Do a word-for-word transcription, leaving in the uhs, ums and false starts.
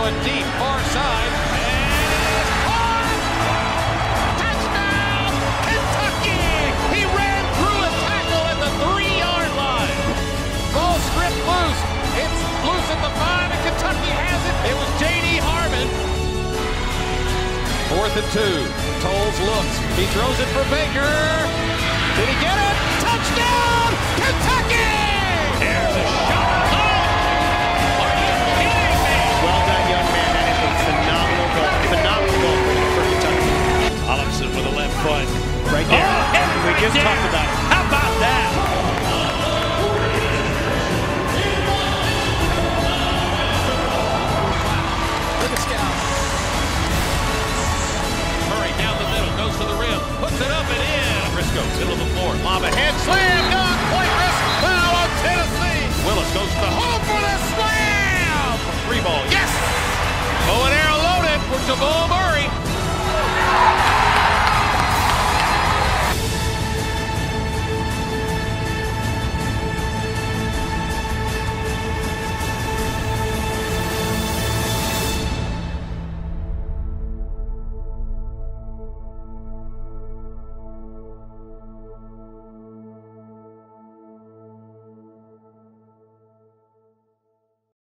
the deep far side. And it is caught! Touchdown, Kentucky! He ran through a tackle at the three-yard line. Ball stripped loose. It's loose at the five, and Kentucky has it. It was J D Harmon. Fourth and two. Tolles looks. He throws it for Baker. Did he get it? Touchdown, Kentucky! Here's a shot. Oh! Are you kidding me? Well done, young man. That is a phenomenal goal. Phenomenal goal for Kentucky. Olafson with a left foot. Right there. Oh, we just there. talked about it. How about that? Look at Scout. Murray down the middle, goes to the rim, puts it up and in. Briscoe, middle of the floor, lob ahead, slam dunk, Poitras, foul on Tennessee. Willis goes to the hole for the slam. Free ball, yes. Bow and arrow loaded for Jamal Murray.